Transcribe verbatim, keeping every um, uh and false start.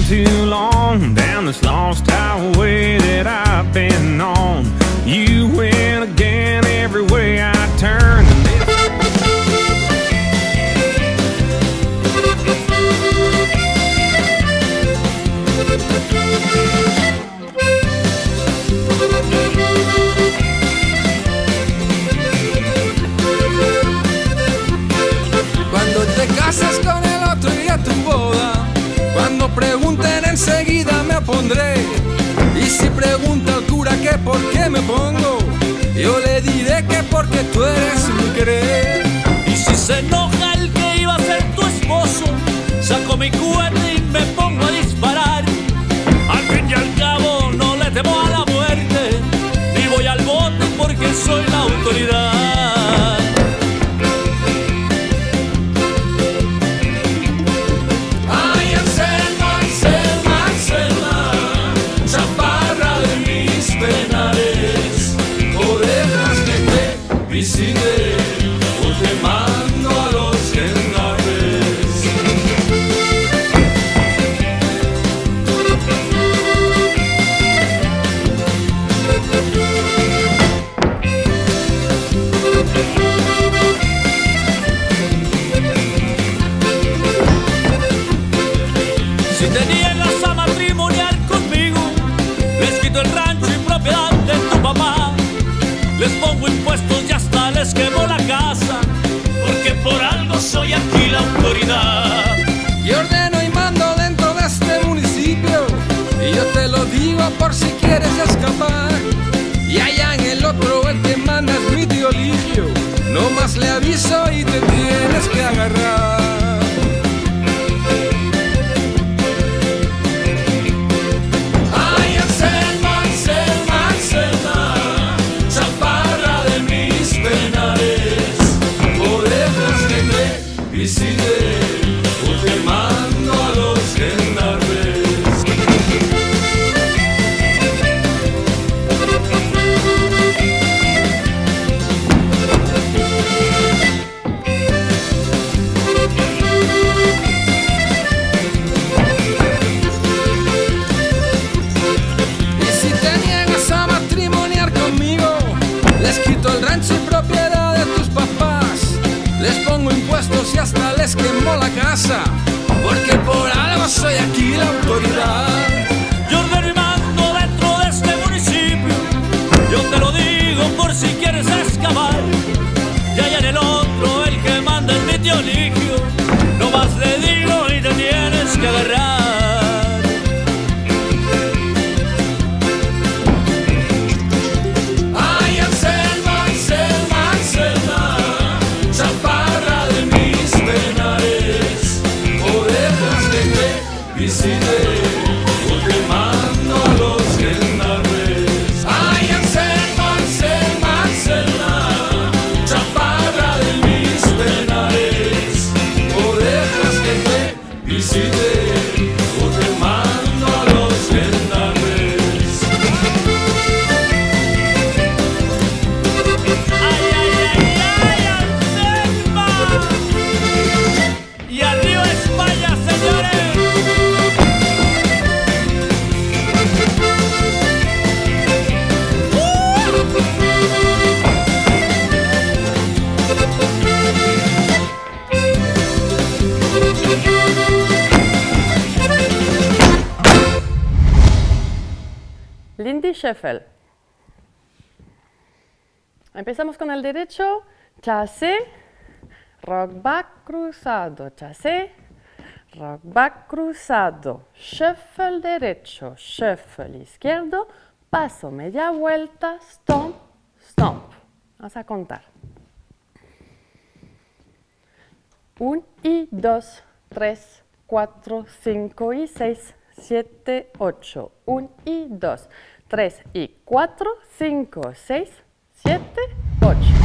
too long down this lost highway that I've been on. You win again every way I turn. And cuando te casas con el otro y a tu boda, cuando pregunten enseguida me opondré. Y si pregunta el cura que por qué me pongo, yo le diré que porque tú eres mi querer. Y si se enoja el que iba a ser tu esposo, saco mi cohete y me pongo a disparar. Al fin y al cabo no le temo a la muerte, ni voy al bote porque soy la autoridad. Visite o te mando a los gendarmes. Si te niegas a matrimoniar conmigo, les quito el rancho y propiedad de tu papá. Les pongo impuestos y hasta les quemo la casa, porque por algo soy aquí la autoridad. Y ordeno y mando dentro de este municipio, y yo te lo digo por si quieres escapar. Y allá en el otro el que manda es mi tío Ligio, no más le aviso y te tienes que agarrar. Visite o te mando a los gendarmes. Y si te niegas a matrimoniar conmigo, les quito el rancho y propiedad de tus papás. Les pongo impuestos y hasta les quemo la casa, porque por algo soy aquí la autoridad. Yo ordeno y mando dentro de este municipio, yo te lo digo por si quieres escapar. Y allá en el otro el que manda es mi tío Ligio, no más le digo y te tienes que agarrar. Visite o te mando a los gendarmes. Ay, Anselmo, Anselmo, Anselma, chaparra de mis penares. O dejas que te visite o te mando a los gendarmes. Ay, ay, ay, ay, Anselma. Y arriba España, señores. Lindy Scheffel. Empezamos con el derecho, chassé, rock back cruzado, chassé, rock back cruzado, shuffle derecho, shuffle izquierdo, paso media vuelta, stomp, stomp. Vamos a contar. Un y dos, tres, cuatro, cinco y seis, siete, ocho. Un y dos, tres y cuatro, cinco, seis, siete, ocho.